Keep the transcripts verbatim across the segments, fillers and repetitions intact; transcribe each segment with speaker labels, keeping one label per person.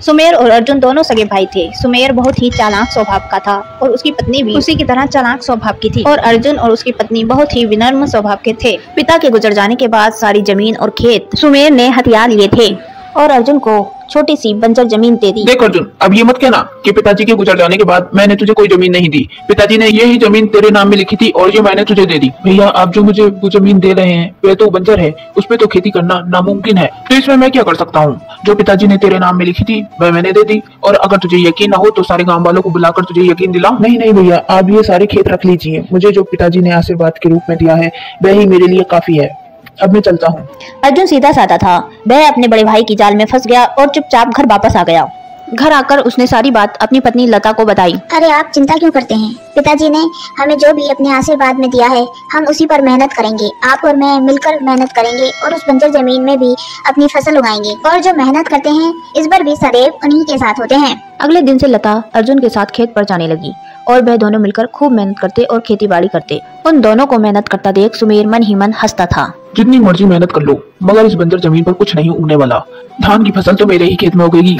Speaker 1: सुमेर और अर्जुन दोनों सगे भाई थे। सुमेर बहुत ही चालाक स्वभाव का था और उसकी पत्नी भी उसी की तरह चालाक स्वभाव की थी और अर्जुन और उसकी पत्नी बहुत ही विनम्र स्वभाव के थे। पिता के गुजर जाने के बाद सारी जमीन और खेत सुमेर ने हथिया लिए थे और अर्जुन को छोटी सी बंजर जमीन दे दी।
Speaker 2: देख अर्जुन, अब ये मत कहना कि पिताजी के गुजर जाने के बाद मैंने तुझे कोई जमीन नहीं दी। पिताजी ने यही जमीन तेरे नाम में लिखी थी और ये मैंने तुझे दे दी। भैया, आप जो मुझे वो जमीन दे रहे हैं वह तो बंजर है, उस पे तो खेती करना नामुमकिन है, तो इसमें मैं क्या कर सकता हूँ? जो पिताजी ने तेरे नाम में लिखी थी वह मैंने दे दी, और अगर तुझे यकीन न हो तो सारे गाँव वालों को बुलाकर तुझे यकीन दिलाऊं। नहीं नहीं भैया, आप ये सारे खेत रख लीजिए, मुझे जो पिताजी ने आशीर्वाद के रूप में दिया है वह ही मेरे लिए काफी है। अब मैं चलता हूँ।
Speaker 1: अर्जुन सीधा साधा था। वह अपने बड़े भाई की जाल में फंस गया और चुपचाप घर वापस आ गया। घर आकर उसने सारी बात अपनी पत्नी लता को बताई।
Speaker 3: अरे आप चिंता क्यों करते हैं? पिताजी ने हमें जो भी अपने आशीर्वाद में दिया है हम उसी पर मेहनत करेंगे। आप और मैं मिलकर मेहनत करेंगे और उस बंजर जमीन में भी अपनी फसल उगाएंगे, और जो मेहनत करते हैं इस बार भी सदैव उन्हीं के साथ होते हैं।
Speaker 1: अगले दिन से लता अर्जुन के साथ खेत पर जाने लगी और वह दोनों मिलकर खूब मेहनत करते और खेती बाड़ी करते। उन दोनों को मेहनत करता देख सुमेर मन ही मन हंसता था।
Speaker 2: जितनी मर्जी मेहनत कर लो, मगर इस बंजर जमीन पर कुछ नहीं उगने वाला। धान की फसल तो मेरे ही खेत में उगेगी।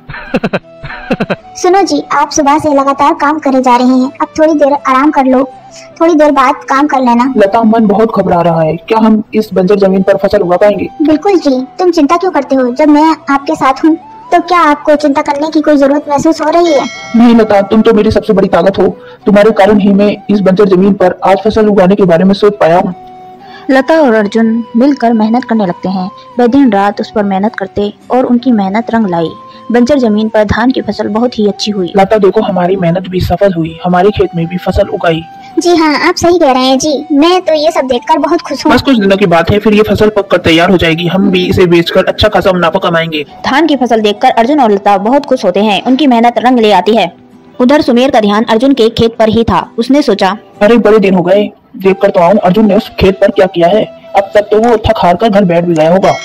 Speaker 3: सुनो जी, आप सुबह से लगातार काम करे जा रहे हैं, अब थोड़ी देर आराम कर लो, थोड़ी देर बाद काम कर लेना।
Speaker 2: लता, मन बहुत घबरा रहा है, क्या हम इस बंजर जमीन पर फसल उगा पाएंगे?
Speaker 3: बिल्कुल जी, तुम चिंता क्यों करते हो? जब मैं आपके साथ हूँ तो क्या आपको चिंता करने की कोई जरूरत महसूस हो रही है?
Speaker 2: नहीं लता, तुम तो मेरी सबसे बड़ी ताकत हो। तुम्हारे कारण ही मैं इस बंजर जमीन पर आज फसल उगाने के बारे में सोच पाया हूँ।
Speaker 1: लता और अर्जुन मिलकर मेहनत करने लगते हैं। वह दिन रात उस पर मेहनत करते और उनकी मेहनत रंग लाई। बंजर जमीन पर धान की फसल बहुत ही अच्छी हुई।
Speaker 2: लता देखो, हमारी मेहनत भी सफल हुई, हमारे खेत में भी फसल उगाई।
Speaker 3: जी हाँ, आप सही कह रहे हैं जी, मैं तो ये सब देखकर बहुत खुश हूँ।
Speaker 2: बस कुछ दिनों की बात है, फिर ये फसल पककर तैयार हो जाएगी, हम भी इसे बेचकर अच्छा खासा मुनाफा कमाएंगे।
Speaker 1: धान की फसल देखकर अर्जुन और लता बहुत खुश होते हैं। उनकी मेहनत रंग ले आती है। उधर सुमेर का ध्यान अर्जुन के खेत पर ही था। उसने सोचा,
Speaker 2: अरे बड़े दिन हो गए, देख कर तो आऊँ अर्जुन ने उस खेत पर क्या किया है। अब तक तो वो थक हार कर घर बैठ भी गया होगा।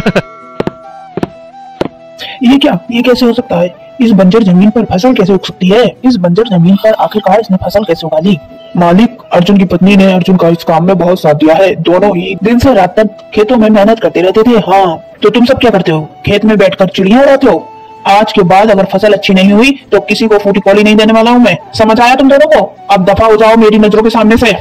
Speaker 2: ये क्या, ये कैसे हो सकता है? इस बंजर जमीन पर फसल कैसे उग सकती है? इस बंजर जमीन पर आखिरकार इसने फसल कैसे उगा ली? मालिक, अर्जुन की पत्नी ने अर्जुन का इस काम में बहुत साथ दिया है। दोनों ही दिन से रात तक खेतों में मेहनत करते रहते थे। हाँ, तो तुम सब क्या करते हो? खेत में बैठकर चिड़िया उड़ाते हो। आज के बाद अगर फसल अच्छी नहीं हुई तो किसी को फूटी कौली नहीं देने वाला हूँ मैं। समझ आया तुम दोनों को? अब दफा हो जाओ मेरी नजरों के सामने से।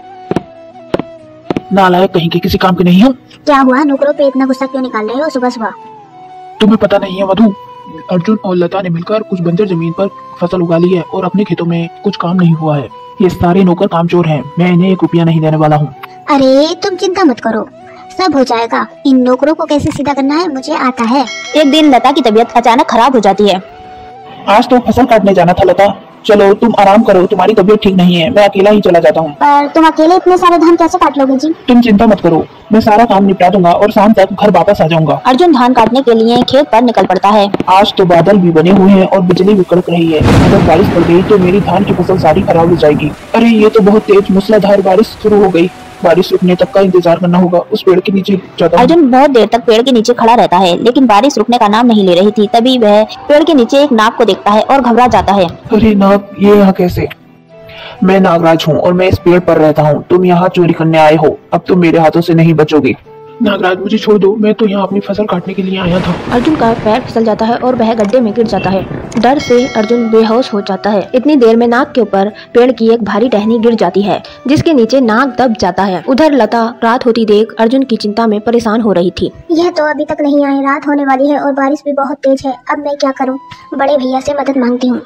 Speaker 2: नालायक कहीं के, किसी काम के नहीं हूँ।
Speaker 3: क्या हुआ, नौकरों पे इतना गुस्सा क्यों निकाल रहे हो सुबह सुबह?
Speaker 2: तुम्हें पता नहीं है मधु, अर्जुन और लता ने मिलकर कुछ बंजर जमीन पर फसल उगा ली है और अपने खेतों में कुछ काम नहीं हुआ है। ये सारे नौकर कामचोर हैं, मैं इन्हें एक रुपया नहीं देने वाला हूँ।
Speaker 3: अरे तुम चिंता मत करो, सब हो जाएगा। इन नौकरों को कैसे सीधा करना है मुझे आता है।
Speaker 1: एक दिन लता की तबीयत अचानक खराब हो जाती है।
Speaker 2: आज तो फसल काटने जाना था लता, चलो तुम आराम करो, तुम्हारी तबीयत ठीक नहीं है, मैं अकेला ही चला जाता हूँ।
Speaker 3: पर तुम अकेले इतने सारे धान कैसे काट लोगे जी?
Speaker 2: तुम चिंता मत करो, मैं सारा काम निपटा दूंगा और शाम तक घर वापस आ जाऊंगा।
Speaker 1: अर्जुन धान काटने के लिए खेत पर निकल पड़ता है।
Speaker 2: आज तो बादल भी बने हुए हैं और बिजली भी कड़क रही है। अगर बारिश पड़ गई तो मेरी धान की फसल सारी खराब हो जाएगी। अरे ये तो बहुत तेज मूसलाधार बारिश शुरू हो गई। बारिश रुकने तक का इंतजार करना होगा। उस पेड़ के नीचे जाता हूं।
Speaker 1: अर्जुन बहुत देर तक पेड़ के नीचे खड़ा रहता है, लेकिन बारिश रुकने का नाम नहीं ले रही थी। तभी वह पेड़ के नीचे एक नाग को देखता है और घबरा जाता है।
Speaker 2: अरे नाग, ये यहाँ कैसे? मैं नागराज हूँ और मैं इस पेड़ पर रहता हूँ। तुम यहाँ चोरी करने आए हो, अब तुम मेरे हाथों से नहीं बचोगे। नागराज, मुझे छोड़ दो, मैं तो यहाँ अपनी फसल काटने के लिए आया था।
Speaker 1: अर्जुन का पैर फिसल जाता है और वह गड्ढे में गिर जाता है। डर से अर्जुन बेहोश हो जाता है। इतनी देर में नाग के ऊपर पेड़ की एक भारी टहनी गिर जाती है, जिसके नीचे नाग दब जाता है। उधर लता रात होती देख अर्जुन की चिंता में परेशान हो रही थी।
Speaker 3: यह तो अभी तक नहीं आए, रात होने वाली है और बारिश भी बहुत तेज है। अब मैं क्या करूँ? बड़े भैया से मदद मांगती हूँ।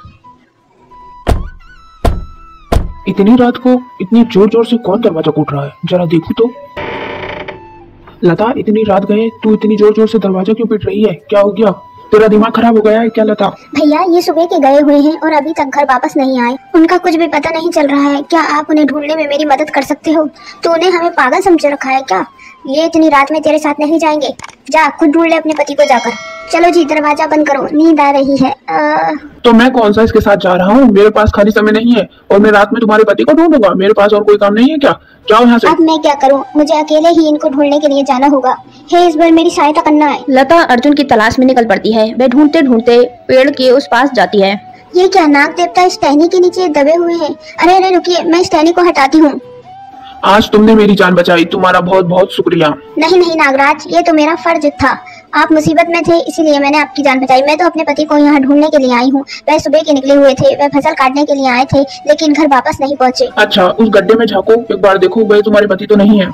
Speaker 2: इतनी रात को इतनी जोर जोर से कौन दरवाजा कूट रहा है? जरा देखूं तो। लता, इतनी रात गए तू इतनी जोर जोर से दरवाजा क्यों पीट रही है? क्या हो गया? तेरा दिमाग खराब हो गया है क्या लता?
Speaker 3: भैया, ये सुबह के गए हुए हैं और अभी तक घर वापस नहीं आए। उनका कुछ भी पता नहीं चल रहा है। क्या आप उन्हें ढूंढने में मेरी मदद कर सकते हो? तो उन्हें हमें पागल समझ रखा है क्या? ये इतनी रात में तेरे साथ नहीं जाएंगे। जा, खुद ढूंढ ले अपने पति को जाकर। चलो जी, दरवाजा बंद करो, नींद आ रही है। आ...
Speaker 2: तो मैं कौन सा इसके साथ जा रहा हूँ? मेरे पास खाली समय नहीं है और मैं रात में तुम्हारे पति को ढूंढूंगा। मेरे पास और कोई काम नहीं है क्या? जाओ यहाँ से।
Speaker 3: अब मैं क्या करूँ? मुझे अकेले ही इनको ढूंढने के लिए जाना होगा। हे इस बार मेरी सहायता करना है।
Speaker 1: लता अर्जुन की तलाश में निकल पड़ती है। वह ढूंढते ढूंढते पेड़ के उस पास जाती है।
Speaker 3: ये क्या, नाग देवता इस टहनी के नीचे दबे हुए हैं। अरे अरे रुकिए, मैं इस टहनी को हटाती हूँ।
Speaker 2: आज तुमने मेरी जान बचाई, तुम्हारा बहुत बहुत शुक्रिया।
Speaker 3: नहीं नहीं नागराज, ये तो मेरा फर्ज था। आप मुसीबत में थे इसीलिए मैंने आपकी जान बचाई। मैं तो अपने पति को यहाँ ढूंढने के लिए आई हूँ। वह सुबह के निकले हुए थे, वह फसल काटने के लिए आए थे, लेकिन घर वापस नहीं पहुँचे।
Speaker 2: अच्छा, उस गड्ढे में झाँको, एक बार देखो वह तुम्हारे पति तो नहीं है।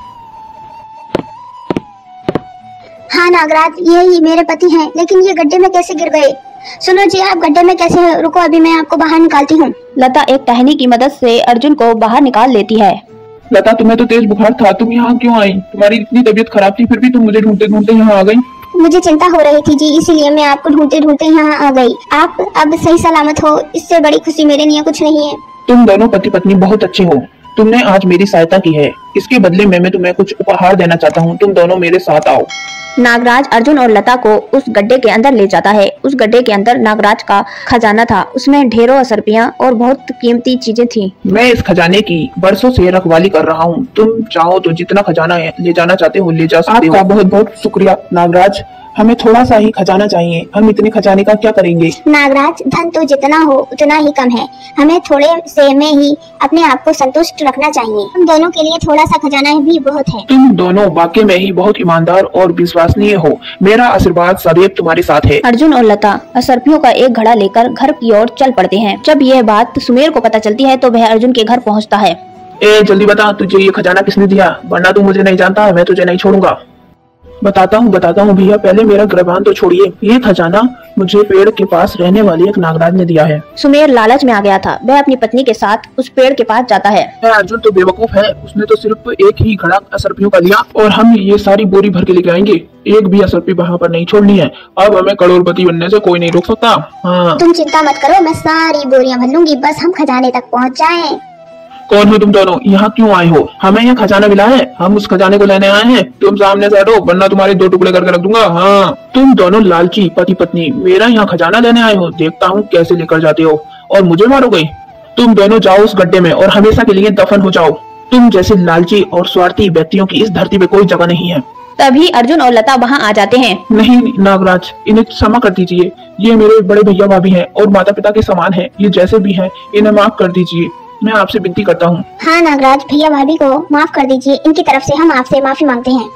Speaker 3: हाँ नागराज, यही मेरे पति हैं, लेकिन ये गड्ढे में कैसे गिर गए? सुनो जी, आप गड्ढे में कैसे हैं? रुको, अभी मैं आपको बाहर निकालती हूँ।
Speaker 1: लता एक टहनी की मदद से अर्जुन को बाहर निकाल लेती है।
Speaker 2: लता, तुम्हें तो तेज बुखार था, तुम यहाँ क्यों आई? तुम्हारी इतनी तबीयत खराब थी, फिर भी तुम मुझे ढूंढते ढूंढते यहाँ आ गई।
Speaker 3: मुझे चिंता हो रही थी जी, इसीलिए मैं आपको ढूंढते ढूंढते यहाँ आ गई। आप अब सही सलामत हो, इससे बड़ी खुशी मेरे लिए कुछ नहीं है।
Speaker 2: तुम दोनों पति पत्नी बहुत अच्छे हो। तुमने आज मेरी सहायता की है, इसके बदले में मैं तुम्हें कुछ उपहार देना चाहता हूँ। तुम दोनों मेरे साथ आओ।
Speaker 1: नागराज अर्जुन और लता को उस गड्ढे के अंदर ले जाता है। उस गड्ढे के अंदर नागराज का खजाना था, उसमें ढेरों असरपियां और बहुत कीमती चीजें थी।
Speaker 2: मैं इस खजाने की बरसों से रखवाली कर रहा हूँ। तुम चाहो तो जितना खजाना है ले जाना चाहते हो ले जा सकते हो। आपका बहुत बहुत शुक्रिया नागराज, हमें थोड़ा सा ही खजाना चाहिए। हम इतने खजाने का क्या करेंगे?
Speaker 3: नागराज, धन तो जितना हो उतना ही कम है, हमें थोड़े से में ही अपने आप को संतुष्ट रखना चाहिए। हम दोनों के लिए थोड़ा सा खजाना भी बहुत है।
Speaker 2: तुम दोनों वाकई में ही बहुत ईमानदार और विश्वसनीय हो। मेरा आशीर्वाद सदैव तुम्हारे साथ है।
Speaker 1: अर्जुन और लता असरपियों का एक घड़ा लेकर घर की ओर चल पड़ते हैं। जब यह बात सुमेर को पता चलती है तो वह अर्जुन के घर पहुँचता है।
Speaker 2: ए जल्दी बता, तुझे ये खजाना किसने दिया? वरना तू मुझे नहीं जानता, मैं तुझे नहीं छोड़ूंगा। बताता हूँ बताता हूँ भैया, पहले मेरा गिरबान तो छोड़िए। ये खजाना मुझे पेड़ के पास रहने वाली एक नागराज ने दिया है।
Speaker 1: सुमेर लालच में आ गया था, वह अपनी पत्नी के साथ उस पेड़ के पास जाता है।
Speaker 2: अर्जुन तो बेवकूफ है, उसने तो सिर्फ एक ही घड़ा असरपियों का लिया और हम ये सारी बोरी भर के लेके आएंगे। एक भी असरपी वहाँ पर नहीं छोड़नी है। अब हमें करोड़पति बनने से कोई नहीं रोक सकता। हाँ,
Speaker 3: तुम चिंता मत करो, मैं सारी बोरियां भर लूंगी, बस हम खजाने तक पहुँच जाएं।
Speaker 2: कौन हो तुम दोनों? यहाँ क्यों आए हो? हमें यहाँ खजाना मिला है, हम उस खजाने को लेने आए हैं। तुम सामने से हटो वरना तुम्हारे दो टुकड़े करके रख दूंगा। हाँ, तुम दोनों लालची पति पत्नी मेरा यहाँ खजाना लेने आए हो, देखता हूँ कैसे लेकर जाते हो और मुझे मारोगे। तुम दोनों जाओ उस गड्ढे में और हमेशा के लिए दफन हो जाओ। तुम जैसे लालची और स्वार्थी व्यक्तियों की इस धरती पे कोई जगह नहीं है।
Speaker 1: तभी अर्जुन और लता वहाँ आ जाते हैं।
Speaker 2: नहीं नागराज, इन्हें क्षमा कर दीजिए। ये मेरे बड़े भैया भाभी हैं और माता पिता के समान हैं। ये जैसे भी हैं इन्हें माफ कर दीजिए, मैं आपसे विनती करता हूँ।
Speaker 3: हाँ नागराज, भैया भाभी को माफ कर दीजिए, इनकी तरफ से हम आपसे माफी मांगते हैं।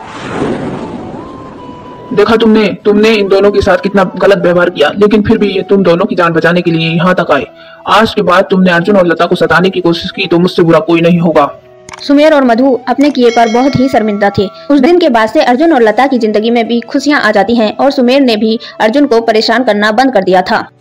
Speaker 2: देखा तुमने तुमने इन दोनों के साथ कितना गलत व्यवहार किया, लेकिन फिर भी ये तुम दोनों की जान बचाने के लिए यहाँ तक आए। आज के बाद तुमने अर्जुन और लता को सताने की कोशिश की तो मुझसे बुरा कोई नहीं होगा।
Speaker 1: सुमेर और मधु अपने किए पर बहुत ही शर्मिंदा थे। उस दिन के बाद से अर्जुन और लता की जिंदगी में भी खुशियाँ आ जाती हैं और सुमेर ने भी अर्जुन को परेशान करना बंद कर दिया था।